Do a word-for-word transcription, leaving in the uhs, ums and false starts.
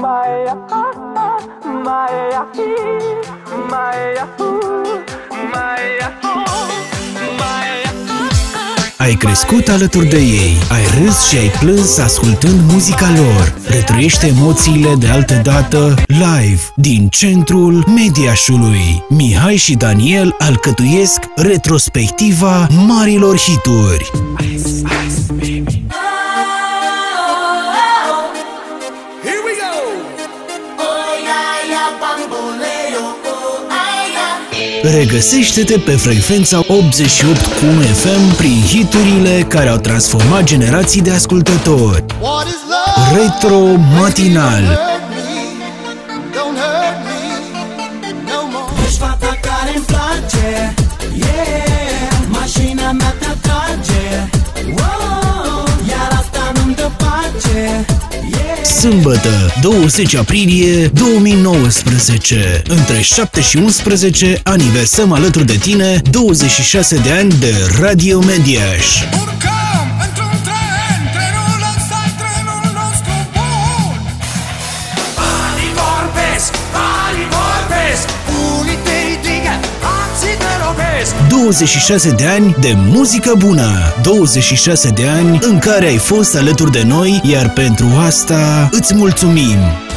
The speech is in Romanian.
Ai crescut alături de ei, ai râs și ai plâns ascultând muzica lor. Retrăiește emoțiile de altă dată live din centrul Mediașului. Mihai și Daniel alcătuiesc retrospectiva marilor hituri. Ice, ice, baby. Regăsește-te pe frecvența optzeci și opt punct unu F M prin hiturile care au transformat generații de ascultători. Retro Matinal. Ești fata care-mi place, yeah, mașina mea te atrage, wow, iar asta nu-mi dă pace, yeah. Sâmbătă, douăzeci aprilie două mii nouăsprezece, între șapte și unsprezece, aniversăm alături de tine douăzeci și șase de ani de Radio Mediaș. Urcăm într-un tren, trenul ăsta, trenul nostru bun. Banii vorbesc, banii vorbesc, unii te ridică, alții te lovesc. douăzeci și șase de ani de muzică bună, douăzeci și șase de ani în care ai fost alături de noi, iar pentru asta îți mulțumim!